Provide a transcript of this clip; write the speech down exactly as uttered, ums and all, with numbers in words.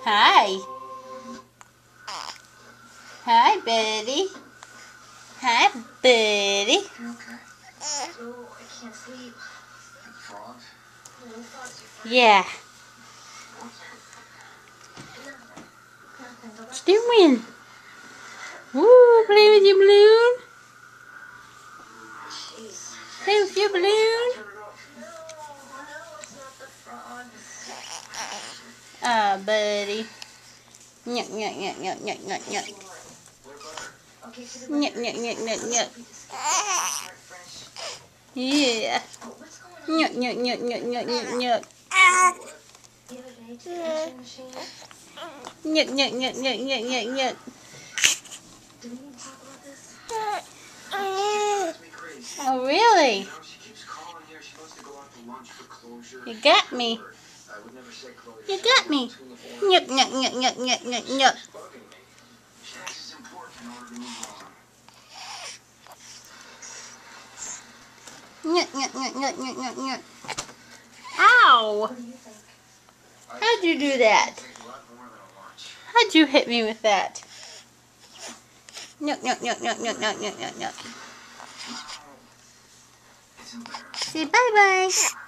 Hi. Hi, buddy. Hi, buddy. You okay? No, I can't sleep. Frogs? No, frogs are fine. Yeah. Nothing. Go back What to you sleep. doing? Woo, play with your balloon. Jeez. Play with your balloon. No, no, it's not the frogs. Ah, buddy. Nyuk, nyuk, nyuk, nyuk, nyuk, nyuk, nyuk. Okay, to the Nyuk, nyuk, nyuk, nyuk, nyuk. Start fresh. Yeah. Oh, what's going on? Nyuk, nyuk, nyuk, nyuk, nyuk, nyuk, nyuk. The other day, to the answering machine. Nyuk, nyuk, nyuk, nyuk, nyuk, nyuk, nyuk. Did we even talk about this? Oh, really? She keeps calling here. She wants to go out to lunch for closure. You got me. I would never say closure. You got me. Nyuk, nyuk, nyuk, nyuk, nyuk, nyuk, nyuk. She's bugging me. She thinks it's important in order to move on. Nyuk, nyuk, nyuk, nyuk, nyuk, nyuk, nyuk. Ow! What do you think? How'd you do that? Take a lot more than a lunch. How'd you hit me with that? Nyuk, nyuk, nyuk, nyuk, nyuk, nyuk, nyuk, nyuk, nyuk. It's embarrassing. Say bye-bye.